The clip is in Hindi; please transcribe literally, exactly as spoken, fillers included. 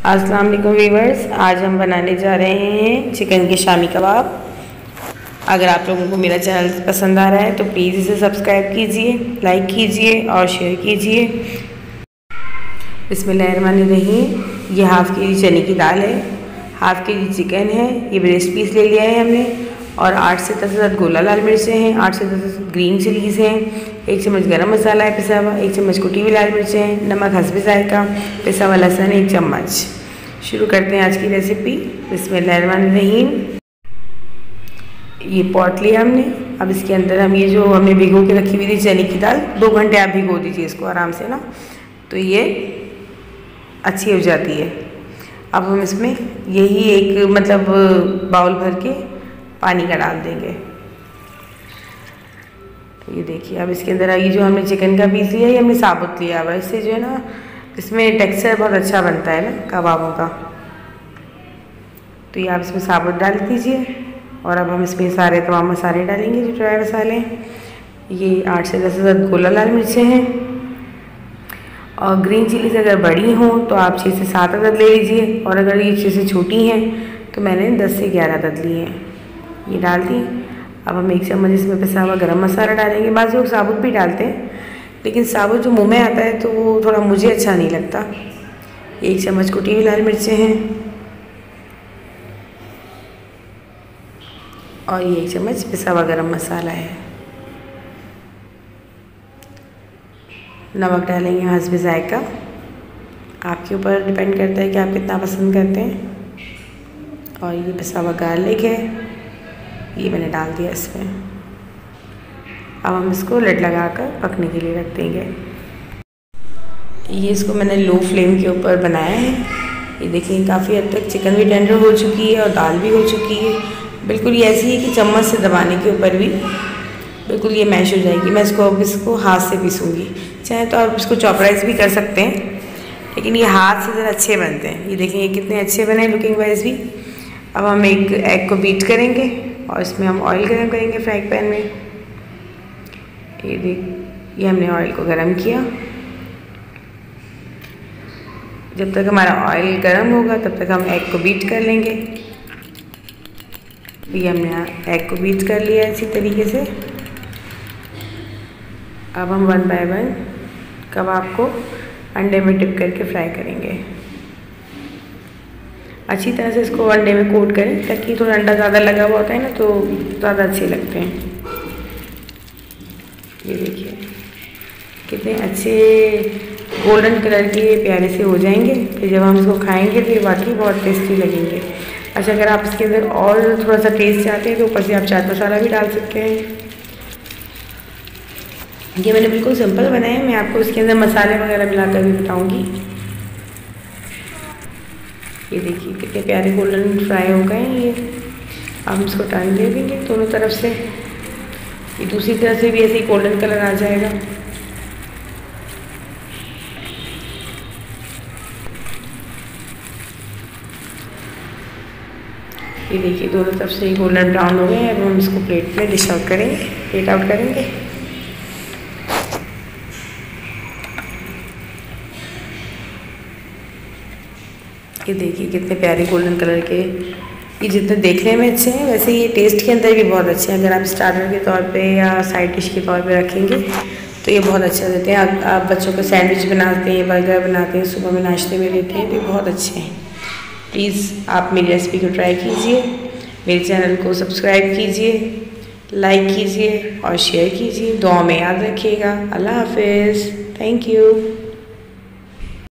अस्सलाम वालेकुम व्यूअर्स, आज हम बनाने जा रहे हैं चिकन के शामी कबाब। अगर आप लोगों को मेरा चैनल पसंद आ रहा है तो प्लीज़ इसे सब्सक्राइब कीजिए, लाइक कीजिए और शेयर कीजिए। बिस्मिल्लाहिर्रहमानिर्रहीम। ये हाफ़ के जी चने की दाल है, हाफ़ के जी चिकन है, ये ब्रेस्ट पीस ले लिया है हमने, और आठ से दस हज़ार गोला लाल मिर्चें हैं, आठ से दस ग्रीन चिलीज़ हैं, एक चम्मच गरम मसाला है पिसा हुआ, एक चम्मच कुटी हुई लाल मिर्चें हैं, नमक हस्बे जायका, पिसा हुआ लहसुन एक चम्मच। शुरू करते हैं आज की रेसिपी। बिस्मिल्लाहिर्रहमानिर्रहीम। ये पॉट लिया हमने, अब इसके अंदर हम ये जो हमने भिगो के रखी हुई थी चने की दाल, दो घंटे आप भिगो दीजिए इसको आराम से ना, तो ये अच्छी हो जाती है। अब हम इसमें यही एक मतलब बाउल भर के पानी का डाल देंगे। तो ये देखिए, अब इसके अंदर ये जो हमने चिकन का पीस लिया, ये हमने साबुत लिया हुआ, इससे जो है ना इसमें टेक्सचर बहुत अच्छा बनता है ना कबाबों का। तो ये आप इसमें साबुत डाल दीजिए, और अब हम इसमें सारे तमाम मसाले डालेंगे जो ड्राई मसाले हैं। ये आठ से दस हज़ार गोला लाल मिर्चें हैं, और ग्रीन चिलीज अगर बड़ी हों तो आप छः से सात अदद ले लीजिए, और अगर ये छः से छोटी हैं तो मैंने दस से ग्यारह अदद लिए हैं। ये डाल दी। अब हम एक चम्मच इसमें पिसा हुआ गरम मसाला डालेंगे। बाज़ लोग साबुत भी डालते हैं, लेकिन साबुत जो मुंह में आता है तो वो थोड़ा मुझे अच्छा नहीं लगता। एक चम्मच कुटी हुई लाल मिर्चें हैं, और ये एक चम्मच पिसा हुआ गरम मसाला है। नमक डालेंगे हस्बे जायका, आपके ऊपर डिपेंड करता है कि आप कितना पसंद करते हैं। और ये पिसा हुआ गार्लिक है, ये मैंने डाल दिया इसमें। अब हम इसको लिड लगाकर पकने के लिए रख देंगे। ये इसको मैंने लो फ्लेम के ऊपर बनाया है। ये देखिए काफ़ी हद तक चिकन भी टेंडर हो चुकी है और दाल भी हो चुकी है। बिल्कुल ये ऐसी है कि चम्मच से दबाने के ऊपर भी बिल्कुल ये मैश हो जाएगी। मैं इसको अब इसको हाथ से पीसूँगी, चाहे तो आप इसको चॉपराइज भी कर सकते हैं, लेकिन ये हाथ से ज़रा अच्छे बनते हैं। ये देखिए ये कितने अच्छे बने लुकिंग वाइज भी। अब हम एक एग को बीट करेंगे और इसमें हम ऑयल गरम करेंगे फ्राई पैन में। ये देख, ये हमने ऑयल को गरम किया। जब तक हमारा ऑयल गरम होगा तब तक हम एग को बीट कर लेंगे। ये हमने एग को बीट कर लिया इसी तरीके से। अब हम वन बाय वन कबाब को अंडे में डिप करके फ्राई करेंगे। अच्छी तरह से इसको अंडे में कोट करें, ताकि थोड़ा अंडा ज़्यादा लगा हुआ होता है ना तो ज़्यादा अच्छे लगते हैं। ये देखिए कितने अच्छे गोल्डन कलर के प्यारे से हो जाएंगे। फिर जब हम इसको खाएंगे तो ये वाकई बहुत टेस्टी लगेंगे। अच्छा, अगर आप इसके अंदर और थोड़ा सा टेस्ट चाहते हैं तो ऊपर से आप चाट मसाला भी डाल सकते हैं। ये मैंने बिल्कुल सिंपल बनाया है, मैं आपको इसके अंदर मसाले वगैरह मिलाकर भी बताऊँगी। ये देखिए कितने प्यारे गोल्डन फ्राई हो गए हैं ये। अब हम इसको टर्न दे देंगे दोनों तरफ से। ये दूसरी तरफ से भी ऐसे ही गोल्डन कलर आ जाएगा। ये देखिए दोनों तरफ से गोल्डन ब्राउन हो गए हैं। अब हम इसको प्लेट में डिश आउट करेंगे, प्लेट आउट करेंगे। ये देखिए कितने प्यारे गोल्डन कलर के, ये जितने देखने में अच्छे हैं वैसे ये टेस्ट के अंदर भी बहुत अच्छे हैं। अगर आप स्टार्टर के तौर पे या साइड डिश के तौर पे रखेंगे तो ये बहुत अच्छा देते हैं। आप, आप बच्चों को सैंडविच बनाते हैं, बर्गर बनाते हैं, सुबह में नाश्ते में देते हैं, तो ये बहुत अच्छे हैं। प्लीज़ आप मेरी रेसिपी को ट्राई कीजिए, मेरे चैनल को सब्सक्राइब कीजिए, लाइक कीजिए और शेयर कीजिए। दुआ में याद रखिएगा। अल्लाह हाफिज़। Thank you.